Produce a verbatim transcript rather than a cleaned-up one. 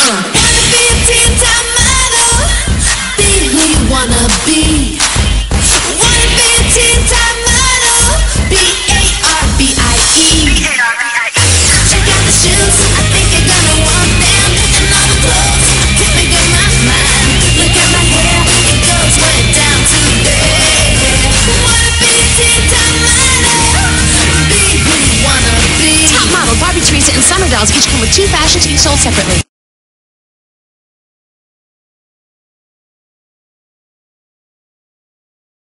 Wanna be a teen top model, be who you wanna be. Wanna be a teen top model, B A R B I E. Check out the shoes, I think you're gonna want them. And all the clothes, I can't make up my mind. Look at my hair, it goes way down to there. Wanna be a teen top model, be who you wanna be. Top model, Barbie, Teresa, and Summer dolls each come with two fashions, each sold separately.